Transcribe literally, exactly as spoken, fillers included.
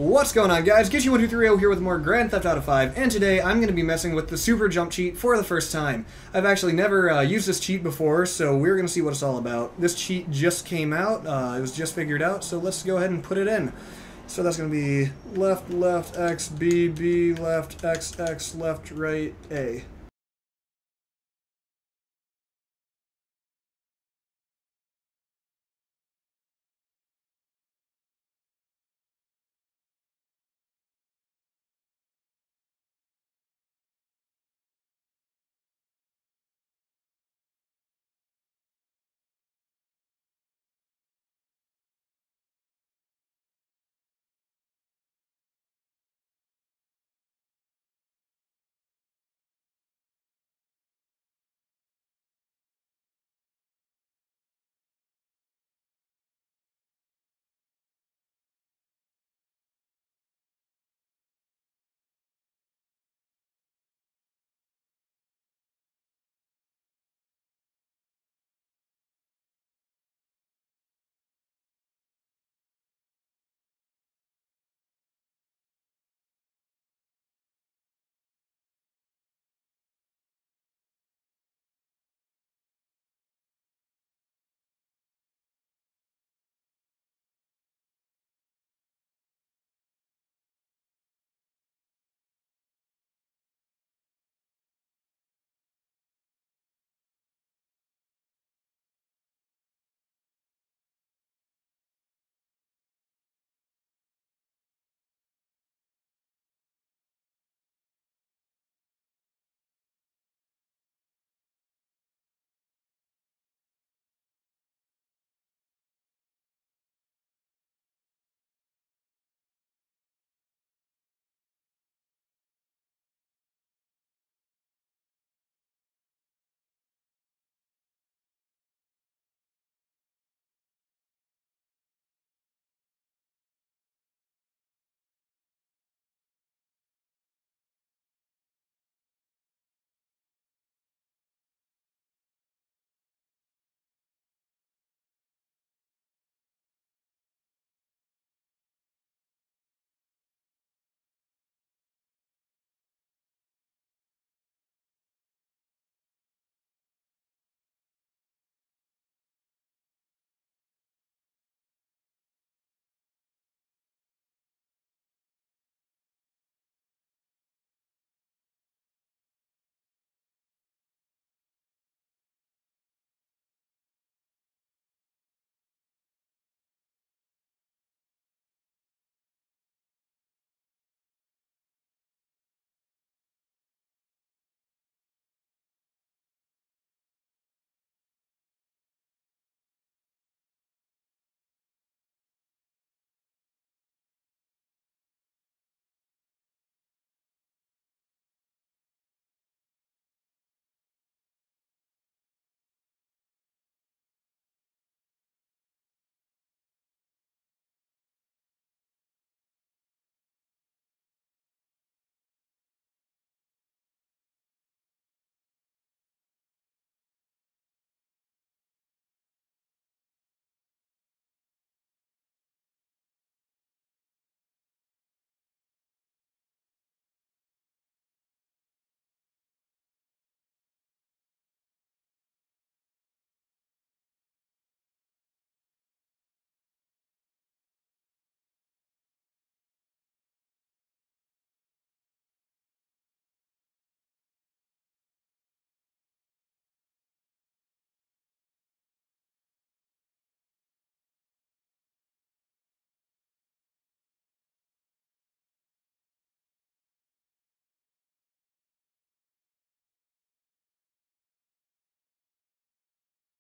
What's going on, guys? Get you one two three zero here with more Grand Theft Auto five, and today I'm going to be messing with the Super Jump cheat for the first time. I've actually never uh, used this cheat before, so we're going to see what it's all about. This cheat just came out, uh, it was just figured out, so let's go ahead and put it in. So that's going to be left, left, X, B, B, left, X, X, left, right, A.